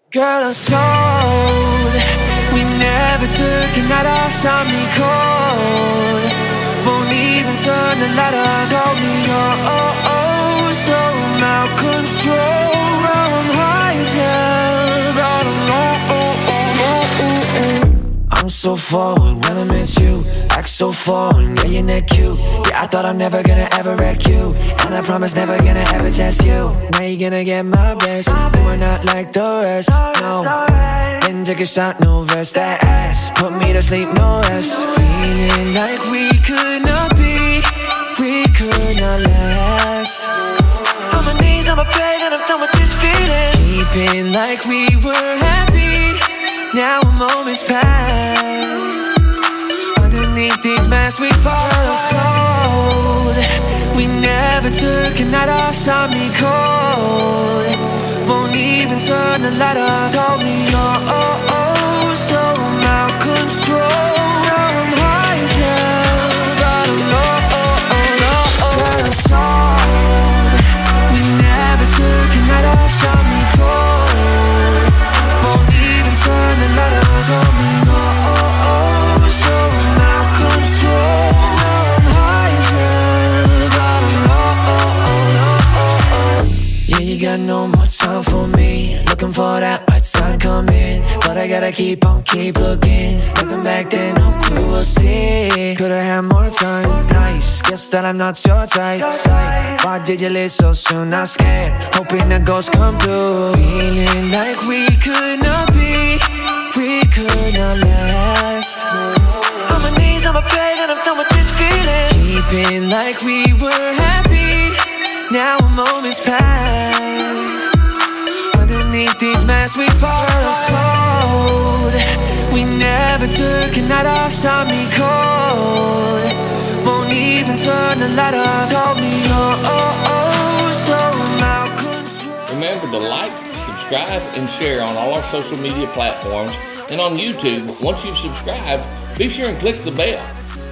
Girl, I told we never took a night off, saw me cold. Won't even turn the light off. Told me you're so out control. Now I'm high as hell, but I'm so forward when I met you. Act so foreign, yeah, you're not cute. Yeah, I thought I'm never gonna ever wreck you, and I promise never gonna ever test you. Now you're gonna get my best. You are not like the rest, no. Then take a shot, no verse. That ass put me to sleep, no rest. Feeling like we could not be, we could not last. On my knees, on my bed, and I'm done with this feeling. Keeping like we were happy, now a moment's past. Underneath these masks we fall sold. We never took a night off, saw me cold. Won't even turn the light off. Told me you're so out control. Now I'm high as hell, but I'm sold. We never took a night off, saw me cold. Won't even turn the light off. Told me so out control. Now I'm high as hell, but I'm yeah, you got no more time for me. Looking for that right sign coming, but I gotta keep on, keep looking. Looking back then, no clue, we'll see. Could've had more time, nice. Guess that I'm not your type. Why did you leave so soon? Not scared, hoping the ghosts come through. Feeling like we could not be, we could not last. On my knees, on my bed, and I'm done with this feeling. Keeping like we were happy, now a moment's past. Underneath these masks we fall sold. We never took a night off, saw me cold. Won't even turn the light off. Told me so out control. Remember to like, subscribe, and share on all our social media platforms. And on YouTube, once you've subscribed, be sure and click the bell.